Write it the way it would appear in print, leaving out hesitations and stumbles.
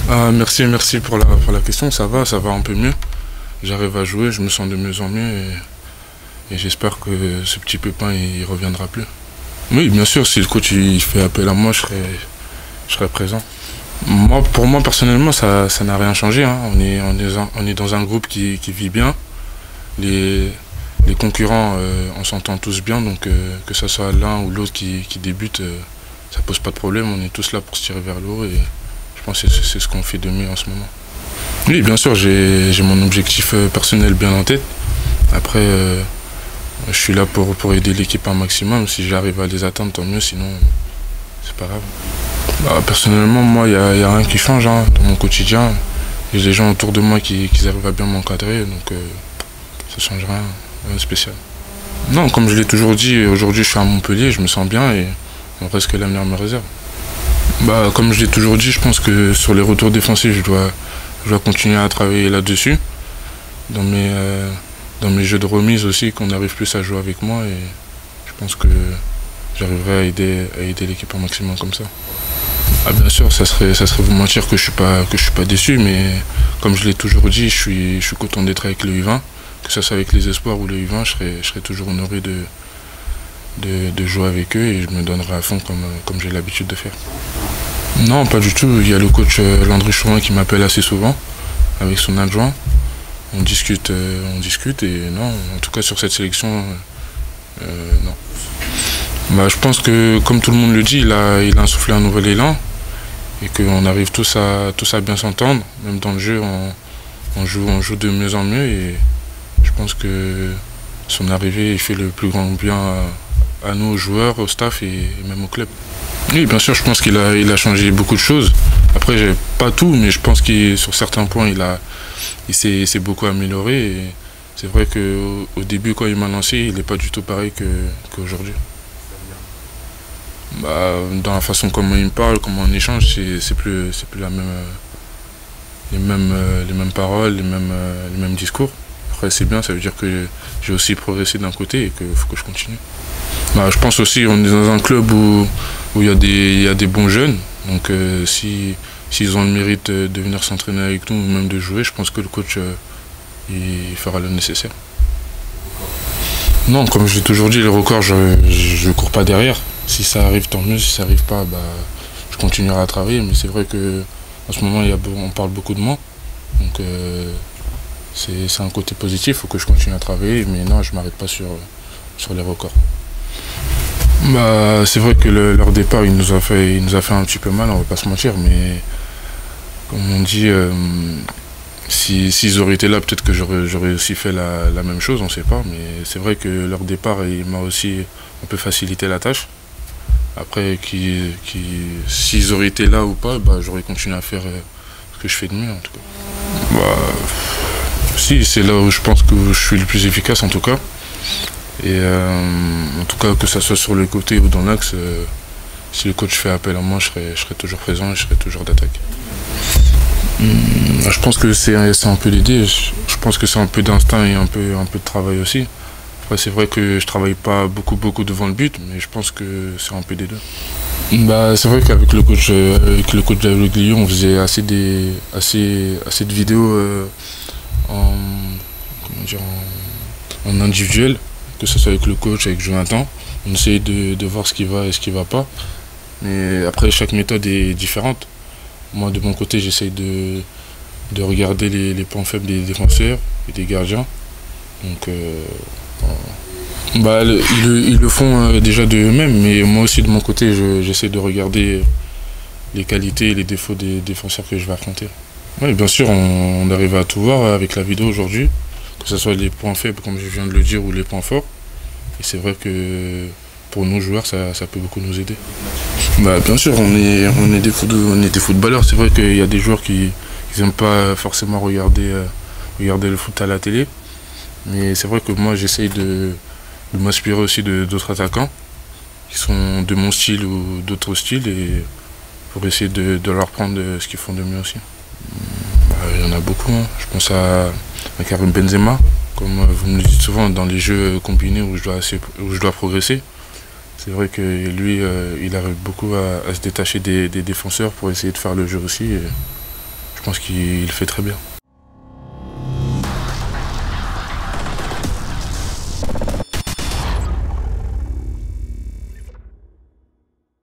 Merci pour la question, ça va un peu mieux. J'arrive à jouer, je me sens de mieux en mieux et j'espère que ce petit pépin il reviendra plus. Oui, bien sûr, si le coach il fait appel à moi, je serai présent. Pour moi personnellement, ça n'a rien changé, hein. On est dans un groupe qui vit bien. Les, les concurrents, on s'entend tous bien, donc que ce soit l'un ou l'autre qui débute, ça pose pas de problème. On est tous là pour se tirer vers le haut et je pense que c'est ce qu'on fait de mieux en ce moment. Oui, bien sûr, j'ai mon objectif personnel bien en tête. Après, je suis là pour aider l'équipe un maximum. Si j'arrive à les atteindre, tant mieux, sinon, c'est pas grave. Personnellement, moi, y a rien qui change, hein, dans mon quotidien. J'ai des gens autour de moi qui arrivent à bien m'encadrer, donc ça change rien de spécial. Non, comme je l'ai toujours dit, aujourd'hui je suis à Montpellier, je me sens bien et on reste que l'avenir me réserve. Comme je l'ai toujours dit, je pense que sur les retours défensifs, je dois continuer à travailler là-dessus. Dans mes jeux de remise aussi, qu'on arrive plus à jouer avec moi et je pense que j'arriverai à aider l'équipe un maximum comme ça. Bien sûr, ça serait vous mentir que je suis pas déçu, mais comme je l'ai toujours dit, je suis content d'être avec le U20, que ce soit avec les espoirs ou le U20, je serai toujours honoré de jouer avec eux et je me donnerai à fond comme j'ai l'habitude de faire. Non, pas du tout. Il y a le coach Landry Chouin qui m'appelle assez souvent avec son adjoint. On discute et non, en tout cas sur cette sélection, non. Je pense que comme tout le monde le dit, il a insufflé un nouvel élan et qu'on arrive tous à bien s'entendre. Même dans le jeu, on joue de mieux en mieux et je pense que son arrivée il fait le plus grand bien à nous, aux joueurs, au staff et même au club. Oui, bien sûr, je pense qu'il a changé beaucoup de choses. Après, pas tout, mais je pense que sur certains points, il s'est beaucoup amélioré. Et c'est vrai qu'au début, quand il m'a lancé, il n'est pas du tout pareil qu'aujourd'hui. Dans la façon comment il me parle, comment on échange, c'est plus la même, les mêmes paroles, les mêmes discours. Après, c'est bien, ça veut dire que j'ai aussi progressé d'un côté et qu'il faut que je continue. Je pense aussi qu'on est dans un club où il y a des bons jeunes. Donc s'ils ont le mérite de venir s'entraîner avec nous ou même de jouer, je pense que le coach il fera le nécessaire. Non, comme j'ai toujours dit, les records, je ne cours pas derrière. Si ça arrive, tant mieux. Si ça n'arrive pas, je continuerai à travailler. Mais c'est vrai qu'en ce moment, on parle beaucoup de moi. Donc c'est un côté positif, il faut que je continue à travailler. Mais non, je ne m'arrête pas sur les records. C'est vrai que leur départ, il nous a fait un petit peu mal, on va pas se mentir, mais comme on dit, s'ils auraient été là, peut-être que j'aurais aussi fait la même chose, on ne sait pas, mais c'est vrai que leur départ, il m'a aussi un peu facilité la tâche. Après, s'ils auraient été là ou pas, j'aurais continué à faire ce que je fais de mieux en tout cas. Si, c'est là où je pense que je suis le plus efficace en tout cas. Et en tout cas, que ce soit sur le côté ou dans l'axe, si le coach fait appel à moi, je serai toujours présent et je serai toujours d'attaque. Je pense que c'est un peu l'idée. Je pense que c'est un peu d'instinct et un peu de travail aussi. Après, c'est vrai que je travaille pas beaucoup devant le but, mais je pense que c'est un peu des deux. C'est vrai qu'avec le coach de Lyon, on faisait assez de vidéos en individuel, que ce soit avec le coach, avec Jonathan. On essaye de voir ce qui va et ce qui ne va pas. Mais après, chaque méthode est différente. Moi, de mon côté, j'essaye de regarder les points faibles des défenseurs et des gardiens. Donc, ils le font déjà d'eux-mêmes, mais moi aussi, de mon côté, j'essaie de regarder les qualités et les défauts des défenseurs que je vais affronter. Oui, bien sûr, on arrive à tout voir avec la vidéo aujourd'hui. Que ce soit les points faibles, comme je viens de le dire, ou les points forts. Et c'est vrai que pour nos joueurs, ça peut beaucoup nous aider. Bien sûr, on est des footballeurs. C'est vrai qu'il y a des joueurs qui n'aiment pas forcément regarder le foot à la télé. Mais c'est vrai que moi, j'essaye de m'inspirer aussi d'autres attaquants qui sont de mon style ou d'autres styles et pour essayer de leur prendre ce qu'ils font de mieux aussi. Il y en a beaucoup, hein. Je pense à Karim Benzema, comme vous me le dites souvent, dans les jeux combinés où je dois progresser. C'est vrai que lui, il arrive beaucoup à se détacher des défenseurs pour essayer de faire le jeu aussi. pense qu'il fait très bien.